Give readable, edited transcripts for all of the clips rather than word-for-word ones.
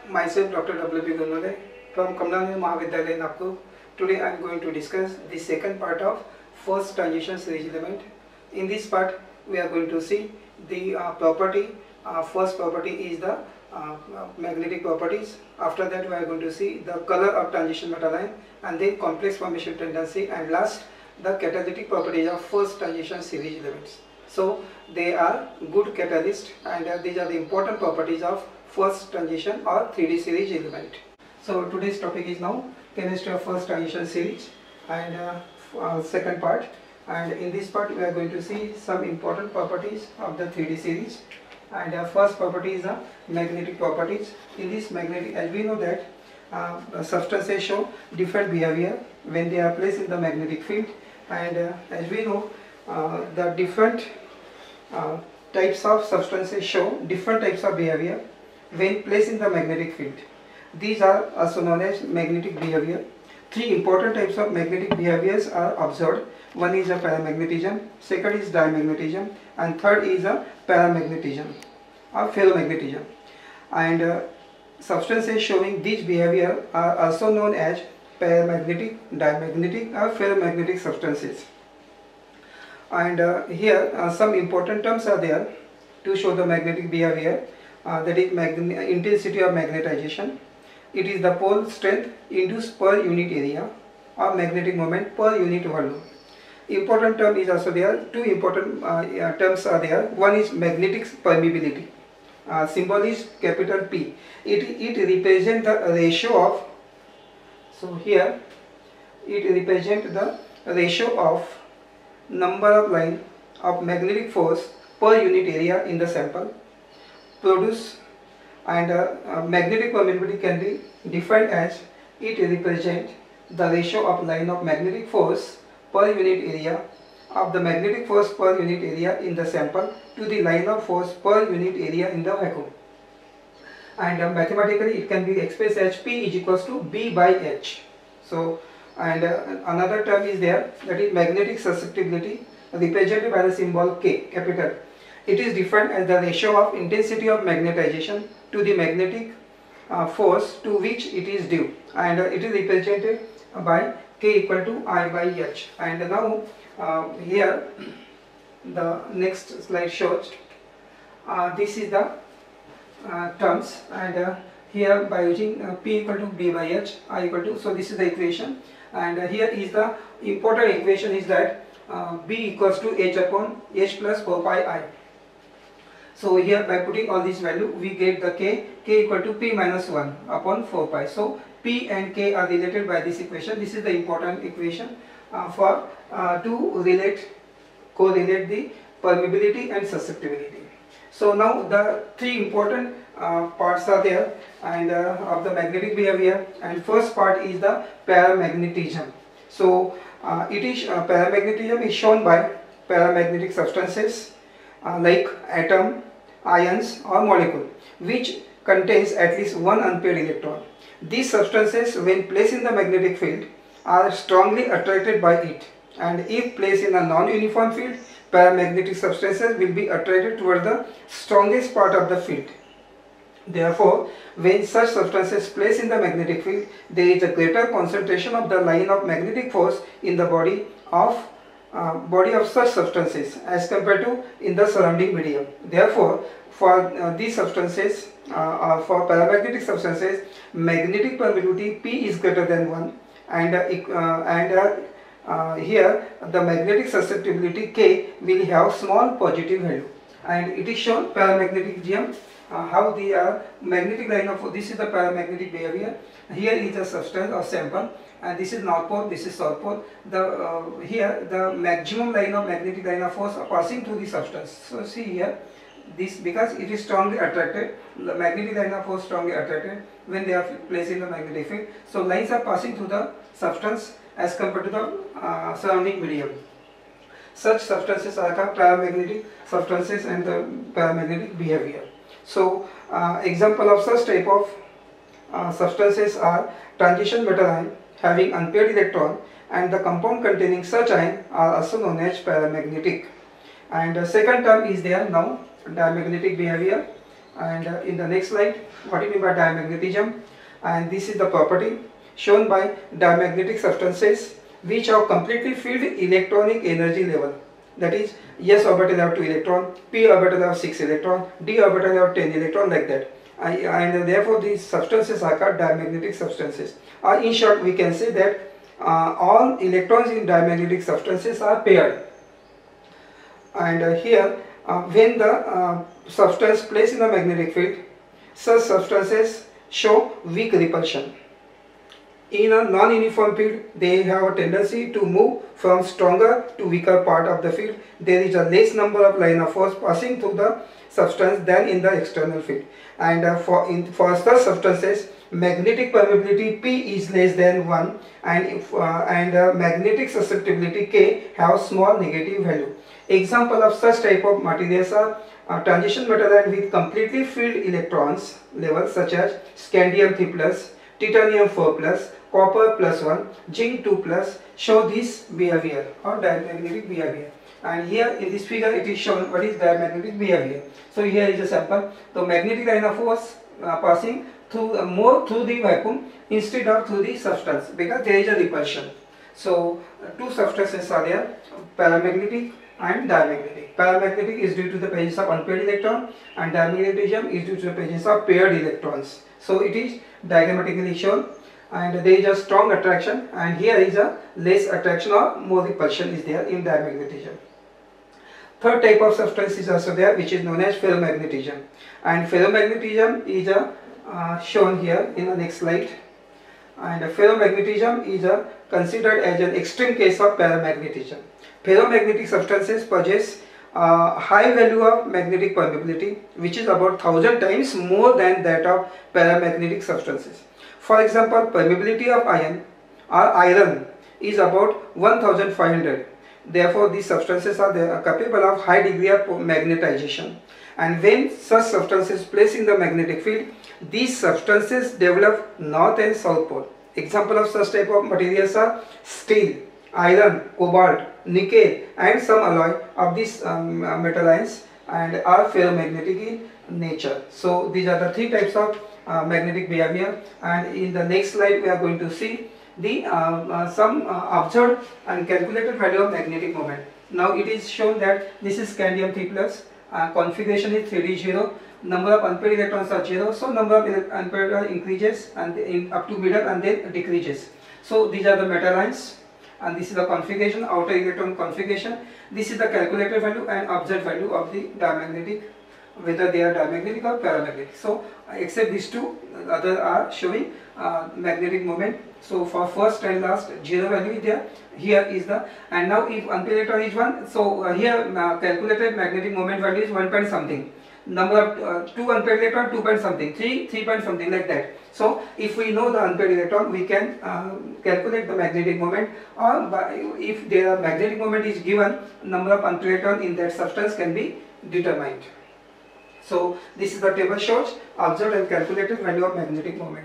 Myself Dr. W.B. Gunwale from Kamlanand Mahavidyalaya, Nagpur. Today I am going to discuss the second part of first transition series element. In this part we are going to see the property. First property is the magnetic properties. After that we are going to see the color of transition metal ion and then complex formation tendency, and last the catalytic properties of first transition series elements. So they are good catalyst, and these are the important properties of first transition or 3D series element. So today's topic is now chemistry of first transition series and second part, and in this part we are going to see some important properties of the 3D series. And first property is the magnetic properties. In this magnetic, as we know that substances show different behavior when they are placed in the magnetic field, and as we know the different types of substances show different types of behavior when placed in the magnetic field. These are also known as magnetic behavior. Three important types of magnetic behaviors are observed. One is a paramagnetism, second is diamagnetism, and third is a paramagnetism or ferromagnetism. And substances showing this behavior are also known as paramagnetic, diamagnetic or ferromagnetic substances. And here some important terms are there to show the magnetic behavior. That is intensity of magnetization. It is the pole strength induced per unit area or magnetic moment per unit volume. Important term is also there. Two important terms are there. One is magnetic permeability. Symbol is capital P. It represents the ratio of, so here it represents the ratio of number of line of magnetic force per unit area in the sample produce. And magnetic permeability can be defined as it represents the ratio of line of magnetic force per unit area of the magnetic force per unit area in the sample to the line of force per unit area in the vacuum. And mathematically it can be expressed as P is equals to B by H. So, and another term is there, that is magnetic susceptibility, represented by the symbol K, capital. It is defined as the ratio of intensity of magnetization to the magnetic force to which it is due, and it is represented by K equal to I by H. And now here the next slide shows this is the terms, and here by using P equal to B by H, I equal to, so this is the equation, and here is the important equation is that B equals to H upon H plus 4 pi I. So here by putting all this value we get the K equal to P minus 1 upon 4 pi. So P and K are related by this equation. This is the important equation for to correlate the permeability and susceptibility. So now the three important parts are there, and of the magnetic behavior, and first part is the paramagnetism. So it is paramagnetism is shown by paramagnetic substances like atom, ions or molecule which contains at least one unpaired electron. These substances when placed in the magnetic field are strongly attracted by it, and if placed in a non-uniform field, paramagnetic substances will be attracted toward the strongest part of the field. Therefore, when such substances placed in the magnetic field, there is a greater concentration of the line of magnetic force in the body of such substances as compared to in the surrounding medium. Therefore, for these substances, for paramagnetic substances, magnetic permeability P is greater than 1, and here the magnetic susceptibility K will have small positive value, and it is shown paramagnetism how the magnetic line of, this is the paramagnetic behavior. Here is a substance or sample, and this is north pole, this is south pole. Here the maximum line of magnetic line of force are passing through the substance. So see here, this because it is strongly attracted, the magnetic line of force strongly attracted when they are placed in the magnetic field. So lines are passing through the substance as compared to the surrounding medium. Such substances are called paramagnetic substances and the paramagnetic behavior. So example of such type of substances are transition metal ion having unpaired electron, and the compound containing such ion are also known as paramagnetic. And the second term is there now, diamagnetic behavior. And in the next slide, what do you mean by diamagnetism? And this is the property shown by diamagnetic substances which have completely filled electronic energy level. That is, s orbital have 2 electron, p orbital have 6 electron, d orbital have 10 electron, like that. And therefore these substances are called diamagnetic substances. In short, we can say that all electrons in diamagnetic substances are paired. And here, when the substance placed in a magnetic field, such substances show weak repulsion. In a non-uniform field, they have a tendency to move from stronger to weaker part of the field. There is a less number of line of force passing through the substance than in the external field. And for such substances, magnetic permeability P is less than 1, and magnetic susceptibility K have small negative value. Example of such type of materials are transition metal ion with completely filled electrons levels such as scandium 3+, titanium 4+, copper +1, zinc 2+, show this behavior or diamagnetic behavior. And here in this figure it is shown what is diamagnetic behavior. So here is a sample. The magnetic line of force passing through more through the vacuum instead of through the substance, because there is a repulsion. So two substances are there, paramagnetic and diamagnetic. Paramagnetic is due to the presence of unpaired electron, and diamagnetism is due to the presence of paired electrons. So it is diagrammatically shown, and there is a strong attraction, and here is a less attraction or more repulsion is there in diamagnetism. Third type of substance is also there, which is known as ferromagnetism, and ferromagnetism is shown here in the next slide. And ferromagnetism is considered as an extreme case of paramagnetism. Ferromagnetic substances possess high value of magnetic permeability, which is about 1000 times more than that of paramagnetic substances. For example, permeability of iron or iron is about 1500. Therefore, these substances are capable of high degree of magnetization. And when such substances placed in the magnetic field, these substances develop north and south pole. Example of such type of materials are steel, iron, cobalt, nickel, and some alloy of these metal ions, and are ferromagnetic in nature. So these are the three types of magnetic behavior, and in the next slide we are going to see the some observed and calculated value of magnetic moment. Now it is shown that this is scandium 3+, configuration is 3d0, number of unpaired electrons are 0, so number of unpaired increases and up to middle and then decreases. So these are the metal ions, and this is the configuration, outer electron configuration. This is the calculated value and observed value of the diamagnetic, whether they are diamagnetic or paramagnetic. So except these two, other are showing magnetic moment. So for first and last, 0 value is there. Here is the, and now if unpaired electron is 1, so here calculated magnetic moment value is 1 point something. Number of 2 unpaired electron, 2 point something, 3 point something, like that. So if we know the unpaired electron, we can calculate the magnetic moment, or if their magnetic moment is given, number of unpaired electron in that substance can be determined. So this is the table shows observed and calculated value of magnetic moment.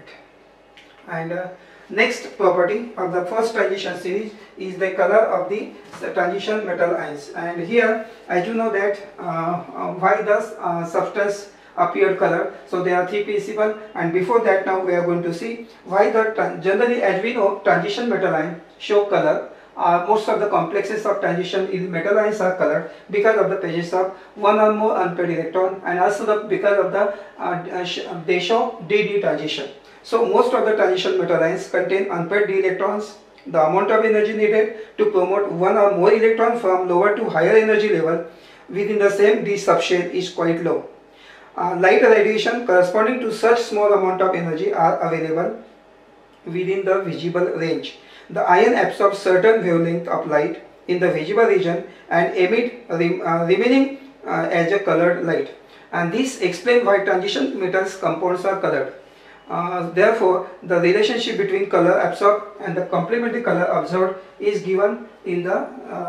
And next property of the first transition series is the color of the transition metal ions. And here, as you know that why does substance appear color? So there are three principles, and before that now we are going to see why the generally, as we know, transition metal ion show color. Most of the complexes of transition in metal ions are colored because of the presence of one or more unpaired electron, and also because of the they show d-d transition. So most of the transition metal ions contain unpaired d electrons. The amount of energy needed to promote one or more electron from lower to higher energy level within the same d subshell is quite low. Light radiation corresponding to such small amount of energy are available within the visible range. The ion absorbs certain wavelength of light in the visible region and emit remaining as a colored light. And this explains why transition metals compounds are colored. Therefore, the relationship between color absorbed and the complementary color observed is given in the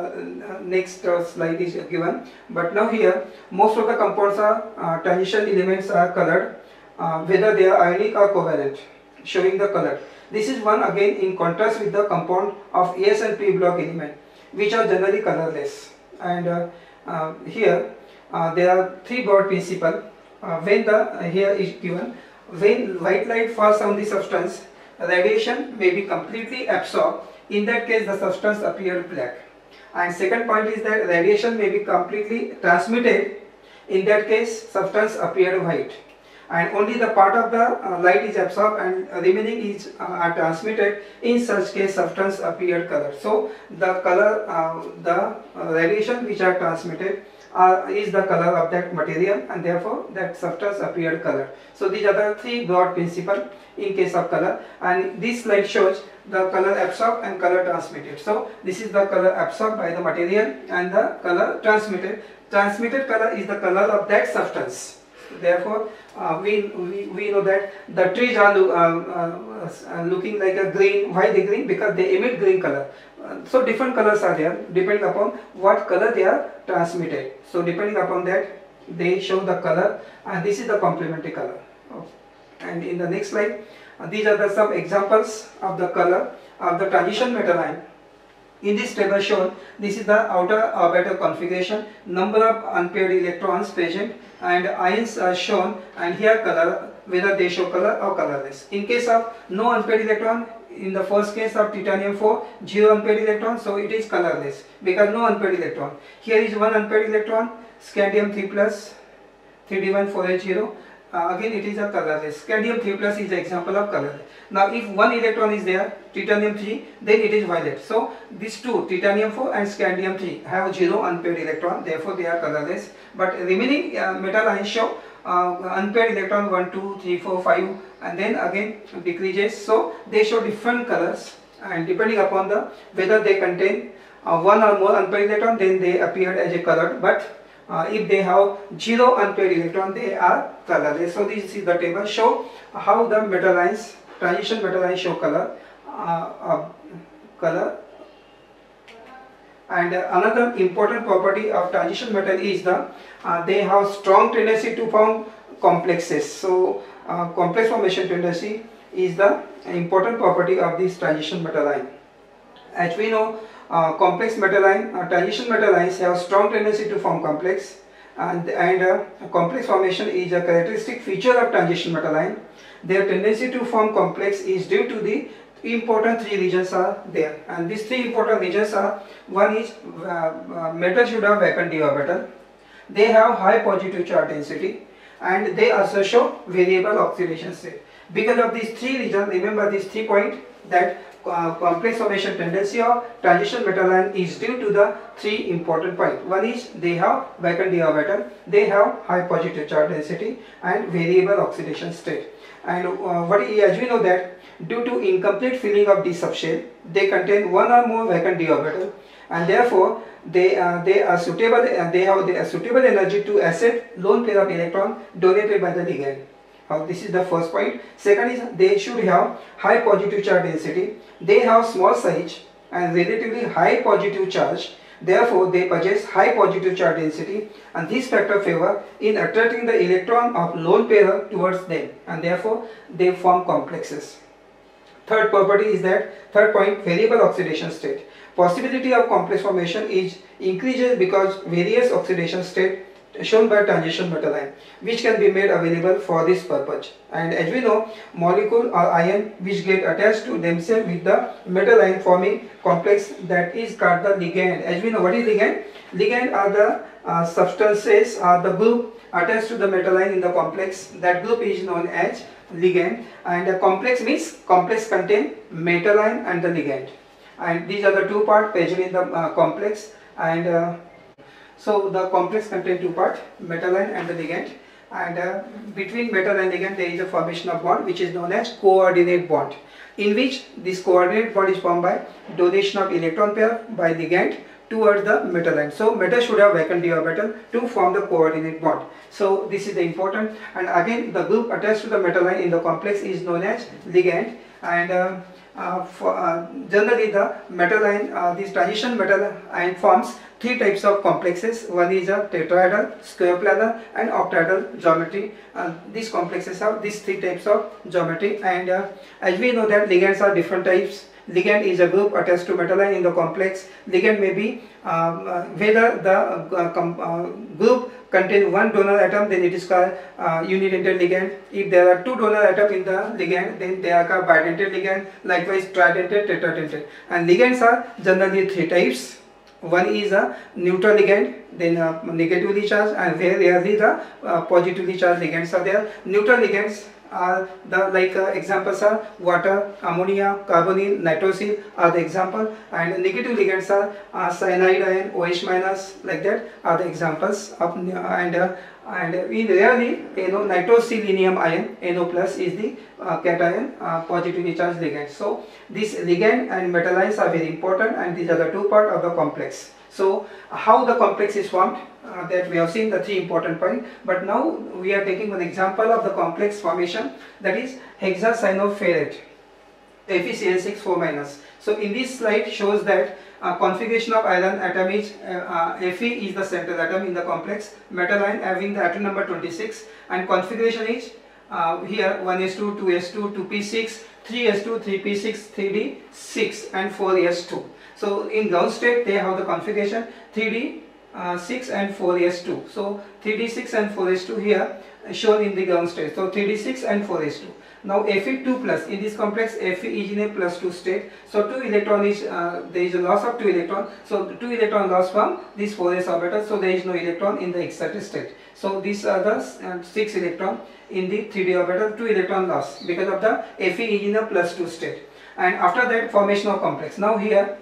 next slide is given. But now here, most of the compounds are transition elements are colored, whether they are ionic or covalent, showing the color. This is one again in contrast with the compound of S and P block element, which are generally colorless. And here there are three broad principles. when the here is given, when white light falls on the substance, radiation may be completely absorbed. In that case, the substance appeared black. And second point is that radiation may be completely transmitted. In that case, substance appeared white. And only the part of the light is absorbed and remaining is transmitted. In such case, substance appeared color. So the color, the radiation which are transmitted is the color of that material, and therefore that substance appeared color. So these are the three broad principles in case of color, and this slide shows the color absorbed and color transmitted. So this is the color absorbed by the material and the color transmitted. Transmitted color is the color of that substance. Therefore, we know that the trees are looking like a green. Why they green? Because they emit green color. So different colors are there depending upon what color they are transmitted. So depending upon that, they show the color, and this is the complementary color. And in the next slide, these are some examples of the color of the transition metal ion. In this table shown, this is the outer orbital configuration, number of unpaired electrons present, and ions are shown, and here color, whether they show color or colorless. In case of no unpaired electron, in the first case of titanium 4, 0 unpaired electron, so it is colorless because no unpaired electron. Here is one unpaired electron, scandium 3 plus 3d1 4h0. Again it is a colorless. Scandium 3 plus is the example of color. Now if one electron is there, titanium 3, then it is violet. So these two, titanium 4 and scandium 3, have 0 unpaired electron, therefore they are colorless. But remaining metal ions show unpaired electron 1, 2, 3, 4, 5, and then again decreases. So they show different colors, and depending upon the whether they contain one or more unpaired electron, then they appear as a colored. But if they have 0 unpaired electron, they are colorless. So this is the table show how the metal ions, transition metal ions show color. And another important property of transition metal is they have strong tendency to form complexes. So complex formation tendency is the important property of this transition metal ion. As we know, complex metal ion, transition metal ions have strong tendency to form complex, and complex formation is a characteristic feature of transition metal ion. Their tendency to form complex is due to the important three regions are there, and these three important regions are: one is metal should have vacant d orbital, they have high positive charge density, and they also show variable oxidation state. Because of these three regions, remember these 3 points, that complex formation tendency of transition metal ion is due to the 3 important points. One is they have vacant d orbital, they have high positive charge density, and variable oxidation state. And as we know that due to incomplete filling of d subshell, they contain one or more vacant d orbital, and therefore they are suitable, and they have the suitable energy to accept lone pair of electron donated by the ligand. This is the first point. Second is they should have high positive charge density. They have small size and relatively high positive charge. Therefore, they possess high positive charge density, and this factor favor in attracting the electron of lone pair towards them, and therefore they form complexes. Third property is that, third point, variable oxidation state. Possibility of complex formation is increases because various oxidation state shown by transition metal ion, which can be made available for this purpose. And as we know, molecule or ion which get attached to themselves with the metal ion forming complex, that is called the ligand. As we know, what is ligand? Ligand are the substances or the group attached to the metal ion in the complex. That group is known as ligand, and a complex means complex contain metal ion and the ligand, and these are the 2 parts present in the complex. And so the complex contains 2 parts, metal ion and the ligand, and between metal and ligand there is a formation of bond which is known as coordinate bond, in which this coordinate bond is formed by donation of electron pair by ligand towards the metal ion. So metal should have vacant d orbital to form the coordinate bond. So this is the important, and again the group attached to the metal ion in the complex is known as ligand. And generally the metal ion, this transition metal ion forms 3 types of complexes. One is a tetrahedral, square planar, and octahedral geometry. These complexes have these 3 types of geometry, and as we know that ligands are different types. ligand is a group attached to metal ion in the complex. Ligand may be whether the group contains one donor atom, then it is called unidentate ligand. If there are two donor atoms in the ligand, then they are called bidentate ligand. Likewise, tridentate, tetradentate. And ligands are generally three types. One is a neutral ligand, then negatively charged, and very rarely the positively charged ligands are there. Neutral ligands are the examples are water, ammonia, carbonyl, nitrosyl are the example, and negative ligands are cyanide ion, OH minus, like that are the examples of, and in rarely nitroselenium ion, NO plus is the cation, positively charged ligand. So this ligand and metal ions are very important, and these are the two parts of the complex. So how the complex is formed, that we have seen the three important points, but now we are taking one example of the complex formation, that is hexacyanoferrate, FeCl6 4-. So in this slide shows that configuration of iron atom is Fe is the central atom in the complex, metal ion having the atom number 26, and configuration is here 1s2, 2s2, 2p6, 3s2, 3p6, 3d6 and 4s2. So in ground state they have the configuration 3d 6 and 4s2. So 3d6 and 4s2 here shown in the ground state. So 3d6 and 4s2. Now Fe2 plus, in this complex Fe is in a +2 state. So 2 electron is there is a loss of 2 electron. So 2 electron loss from this 4s orbital. So there is no electron in the excited state. So these are the 6 electron in the 3d orbital, 2 electron loss because of the Fe is in a +2 state. And after that formation of complex. Now here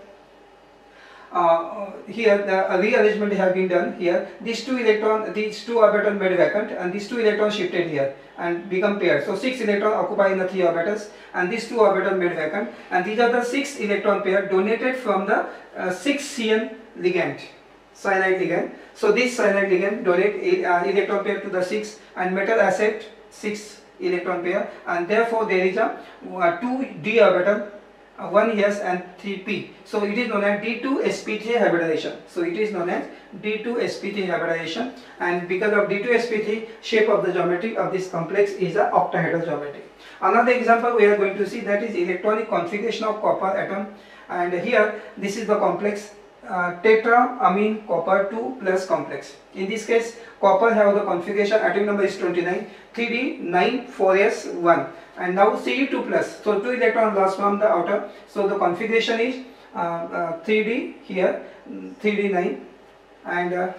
the rearrangement have been done here. These two orbitals made vacant, and these 2 electrons shifted here and become paired. So 6 electrons occupy in the 3 orbitals, and these 2 orbitals made vacant, and these are the 6 electron pair donated from the 6CN ligand, cyanide ligand. So this cyanide ligand donate electron pair to the 6, and metal accept 6 electron pair, and therefore there is a 2d orbital, 1s and 3p. So it is known as D2sp3 hybridization. So it is known as D2sp3 hybridization, and because of D2sp3, shape of the geometry of this complex is a octahedral geometry. Another example we are going to see, that is electronic configuration of copper atom, and here this is the complex tetraamine copper 2 plus complex. In this case copper have the configuration, atom number is 29, 3d 9 4s 1, and now Cu2 plus, so 2 electron lost from the outer. So the configuration is 3d here, 3d 9, and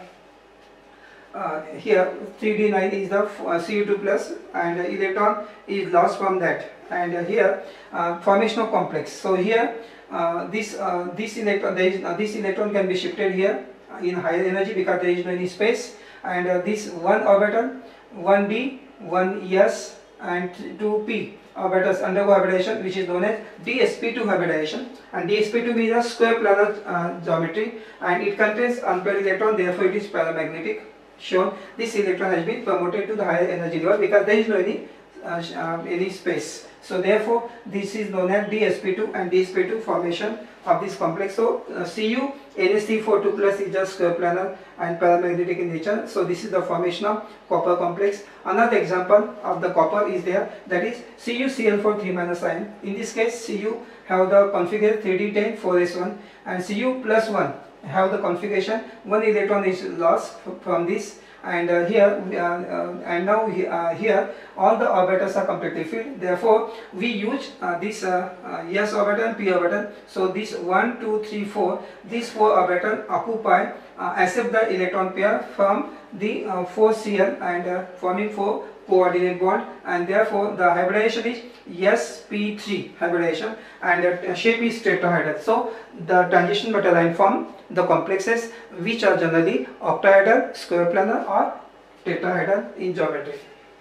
here 3d 9 is the Cu2 plus, and electron is lost from that, and here formation of complex. So here this electron can be shifted here in higher energy because there is no any space, and this one orbital 1d 1s and 2p orbitals undergo hybridization, which is known as dsp2 hybridization, and dsp2 is a square planar geometry, and it contains unpaired electron, therefore it is paramagnetic. Shown this electron has been promoted to the higher energy level because there is no any space. So therefore this is known as dsp2 and dsp2 formation of this complex. So Cu NH342 plus is just square planar and paramagnetic in nature. So this is the formation of copper complex. Another example of the copper is there, that is CuCl4 3- ion. In this case Cu have the configuration 3d10 4s1, and Cu plus 1 have the configuration 1 electron is lost from this, and here and now here all the orbitals are completely filled. Therefore we use this s orbital and p orbital. So this 1 2 3 4, these 4 orbitals occupy accept the electron pair from the 4Cl and forming 4 coordinate bond, and therefore the hybridization is sp3 hybridization, and the shape is tetrahedral. So the transition metal ion form the complexes which are generally octahedral, square planar or tetrahedral in geometry.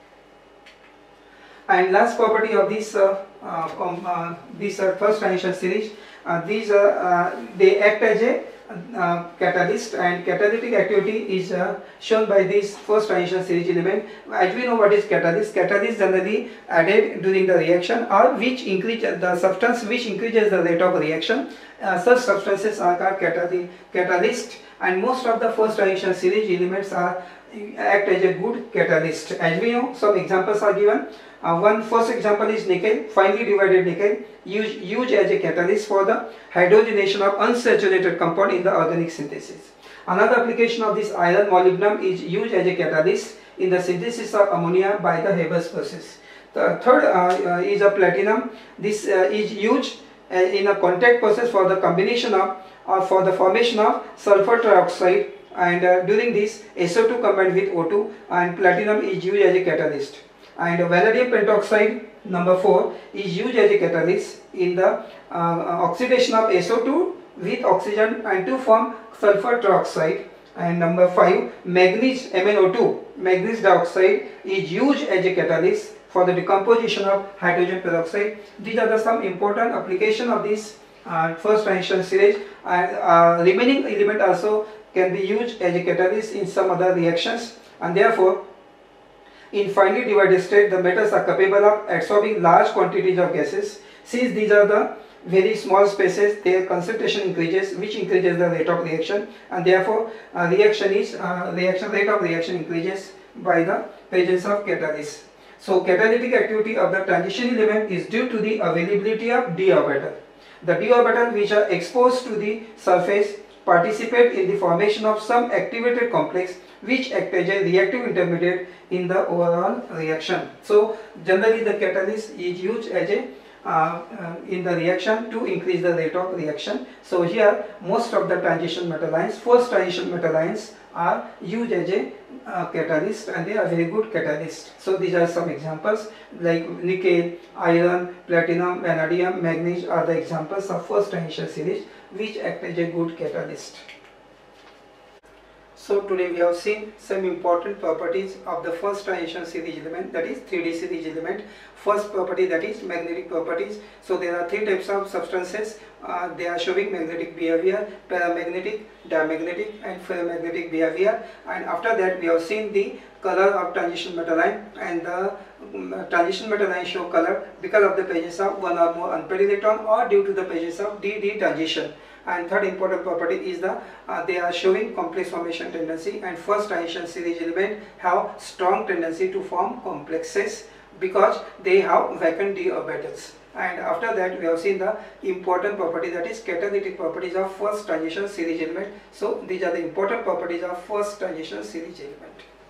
And last property of this first transition series, they act as a catalyst, and catalytic activity is shown by this first transition series element. As we know what is catalyst, catalyst generally added during the reaction or which increase the substance which increases the rate of reaction. Such substances are called catalyst, and most of the first transition series elements are act as a good catalyst. As we know, some examples are given. One first example is nickel, finely divided nickel, used as a catalyst for the hydrogenation of unsaturated compound in the organic synthesis. Another application of this iron molybdenum is used as a catalyst in the synthesis of ammonia by the Haber's process. The third is a platinum. This is used in a contact process for the combination of for the formation of sulfur trioxide, and during this SO2 combined with O2 and platinum is used as a catalyst. And vanadium pentoxide number 4 is used as a catalyst in the oxidation of SO2 with oxygen and to form sulfur trioxide. And number 5, manganese MnO2, manganese dioxide, is used as a catalyst for the decomposition of hydrogen peroxide. These are the some important application of this first transition series, and remaining element also can be used as a catalyst in some other reactions, and therefore in finely divided state the metals are capable of absorbing large quantities of gases. Since these are the very small spaces, their concentration increases, which increases the rate of reaction, and therefore rate of reaction increases by the presence of catalyst. So catalytic activity of the transition element is due to the availability of d orbital. The d orbital which are exposed to the surface participate in the formation of some activated complex which act as a reactive intermediate in the overall reaction. So generally the catalyst is used as a in the reaction to increase the rate of reaction. So here most of the transition metal ions, first transition metal ions, are used as a catalyst, and they are very good catalysts. So these are some examples like nickel, iron, platinum, vanadium, manganese are the examples of first transition series which act as a good catalyst. So today we have seen some important properties of the first transition series element, that is 3D series element. First property, that is magnetic properties. So there are three types of substances. They are showing magnetic behavior: paramagnetic, diamagnetic and ferromagnetic behavior. And after that we have seen the color of transition metal ion, and the transition metal ion show color because of the presence of one or more unpaired electron or due to the presence of d-d transition. And third important property is they are showing complex formation tendency, and first transition series element have strong tendency to form complexes because they have vacant d orbitals. And after that we have seen the important property, that is catalytic properties of first transition series element. So these are the important properties of first transition series element.